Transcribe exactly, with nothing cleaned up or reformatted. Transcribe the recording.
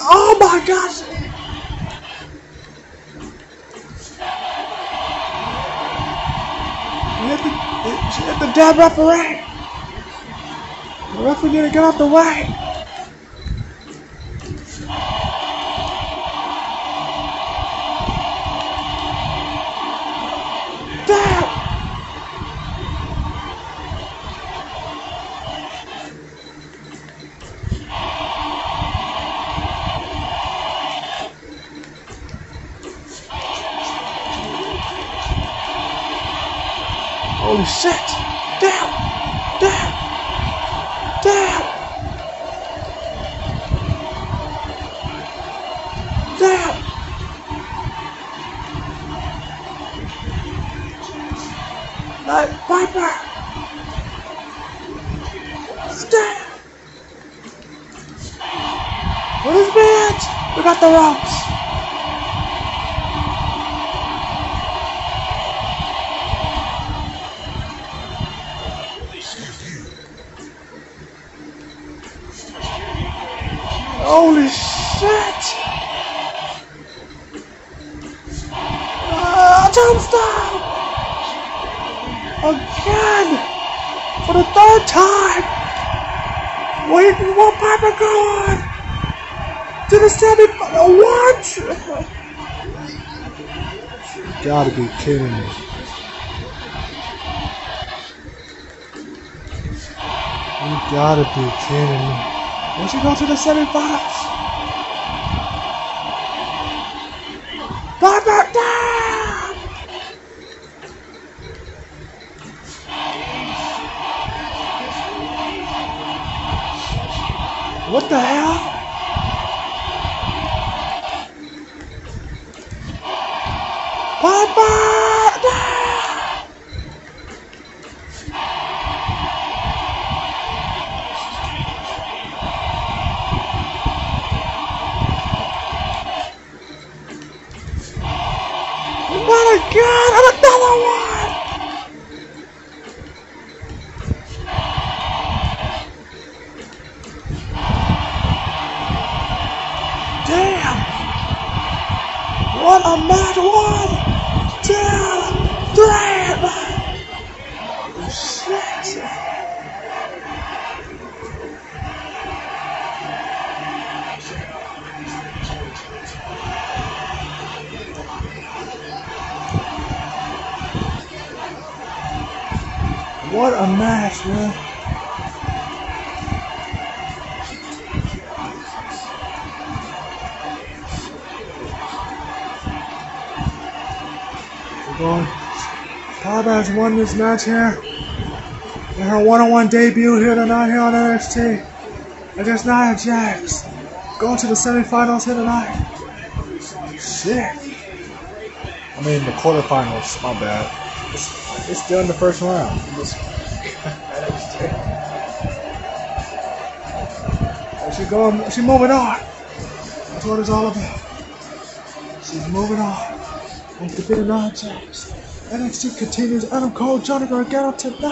Oh my gosh! She hit the, she hit the dead referee. The referee didn't get out the way. Damn! Holy shit! Damn! Damn! Damn! Damn! Night Viper! Damn! What is that? We got the ropes! Holy shit! Uh, tombstone! Again! For the third time! Wait, will Piper go on? To the semi... What? You gotta be kidding me. You gotta be kidding me. Will she go to the semifinals? Piper down! What the hell? Piper down! Not again! And another one! Damn! What a match! One, two, three! Shit! What a match, man. We're going. Piper has won this match here. In her one-on-one debut here tonight here on N X T. Against Nia Jax. Going to the semifinals here tonight. Shit. I mean the quarterfinals, my bad. It's, it's still in the first round. She's going, she's moving on. That's what it's all about. She's moving on. And to beat Nia Jax. N X T continues. Adam Cole, Johnny Gargano tonight.